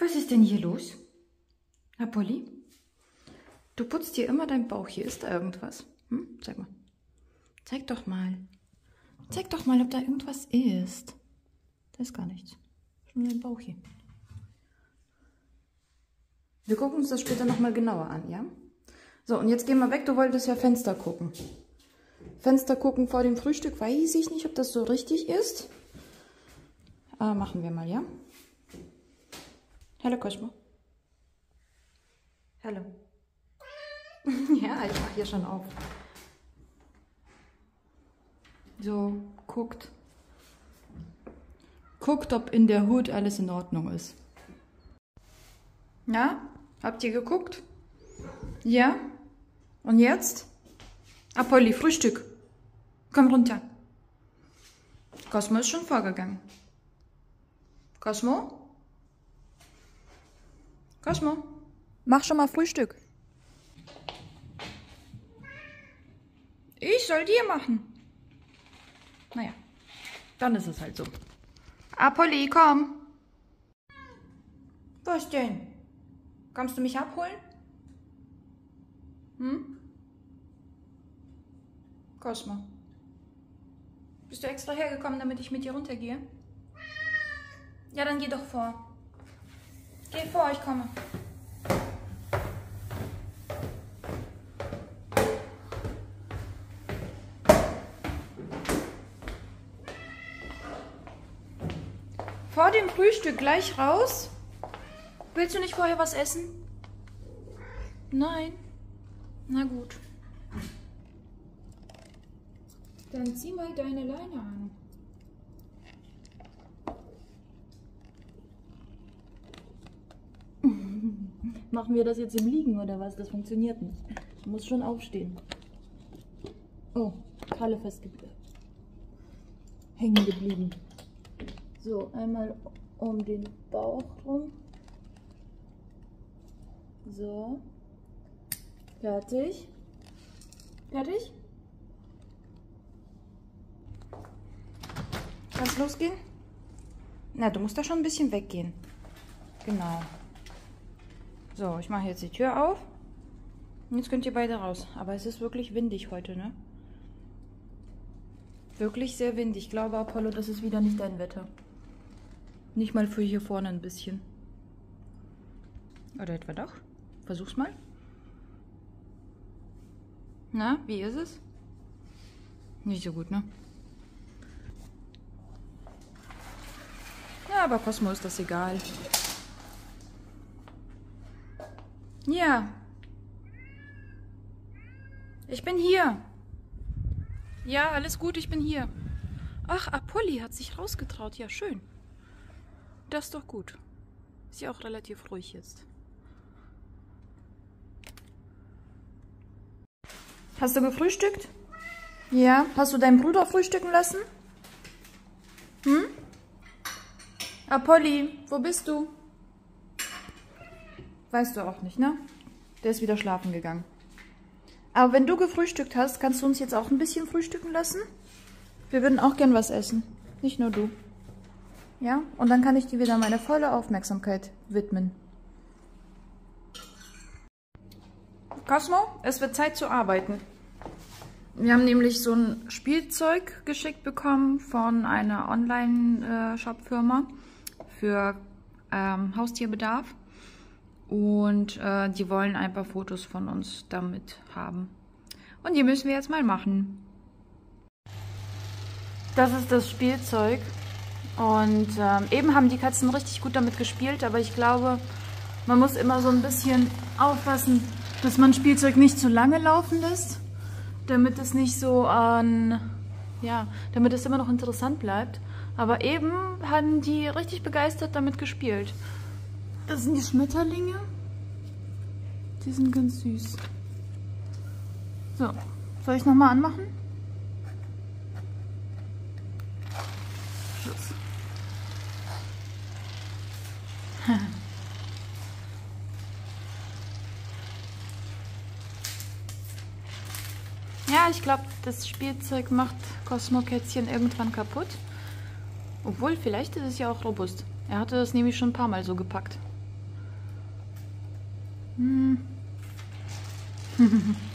Was ist denn hier los? Na, Polly? Du putzt dir immer deinen Bauch. Hier ist da irgendwas. Hm? Zeig mal. Zeig doch mal. Zeig doch mal, ob da irgendwas ist. Da ist gar nichts. Nur dein Bauch hier. Wir gucken uns das später nochmal genauer an, ja? So, und jetzt geh mal weg. Du wolltest ja Fenster gucken. Fenster gucken vor dem Frühstück. Weiß ich nicht, ob das so richtig ist. Aber machen wir mal, ja? Hallo, Cosmo. Hallo. Ja, ich mache hier schon auf. So, guckt. Guckt, ob in der Hut alles in Ordnung ist. Na, habt ihr geguckt? Ja? Und jetzt? Ah, Polly, Frühstück. Komm runter. Cosmo ist schon vorgegangen. Cosmo? Cosmo, mach schon mal Frühstück. Ich soll dir machen. Naja, dann ist es halt so. Ah, Polly, komm. Was denn? Kommst du mich abholen? Hm? Cosmo. Bist du extra hergekommen, damit ich mit dir runtergehe? Ja, dann geh doch vor. Geh vor, ich komme. Vor dem Frühstück gleich raus? Willst du nicht vorher was essen? Nein. Na gut. Dann zieh mal deine Leine an. Machen wir das jetzt im Liegen oder was? Das funktioniert nicht. Ich muss schon aufstehen. Oh, Kralle hängen geblieben. So, einmal um den Bauch rum. So. Fertig. Fertig? Kann es losgehen? Na, du musst da schon ein bisschen weggehen. Genau. So, ich mache jetzt die Tür auf. Und jetzt könnt ihr beide raus. Aber es ist wirklich windig heute, ne? Wirklich sehr windig. Ich glaube, Apollo, das ist wieder nicht dein Wetter. Nicht mal für hier vorne ein bisschen. Oder etwa doch? Versuch's mal. Na, wie ist es? Nicht so gut, ne? Ja, aber Cosmo ist das egal. Ja. Ich bin hier. Ja, alles gut, ich bin hier. Ach, Polly hat sich rausgetraut. Ja, schön. Das ist doch gut. Ist ja auch relativ ruhig jetzt. Hast du gefrühstückt? Ja. Hast du deinen Bruder frühstücken lassen? Hm? Ah, Polly, wo bist du? Weißt du auch nicht, ne? Der ist wieder schlafen gegangen. Aber wenn du gefrühstückt hast, kannst du uns jetzt auch ein bisschen frühstücken lassen? Wir würden auch gern was essen. Nicht nur du. Ja? Und dann kann ich dir wieder meine volle Aufmerksamkeit widmen. Cosmo, es wird Zeit zu arbeiten. Wir haben nämlich so ein Spielzeug geschickt bekommen von einer Online-Shop-Firma für Haustierbedarf. Und die wollen ein paar Fotos von uns damit haben. Und die müssen wir jetzt mal machen. Das ist das Spielzeug. Und eben haben die Katzen richtig gut damit gespielt. Aber ich glaube, man muss immer so ein bisschen aufpassen, dass man Spielzeug nicht zu lange laufen lässt. Damit es nicht so damit es immer noch interessant bleibt. Aber eben haben die richtig begeistert damit gespielt. Das sind die Schmetterlinge. Die sind ganz süß. So, soll ich nochmal anmachen? Schluss. Ja, ich glaube, das Spielzeug macht Cosmo-Kätzchen irgendwann kaputt. Obwohl, vielleicht ist es ja auch robust. Er hatte das nämlich schon ein paar Mal so gepackt. Hm.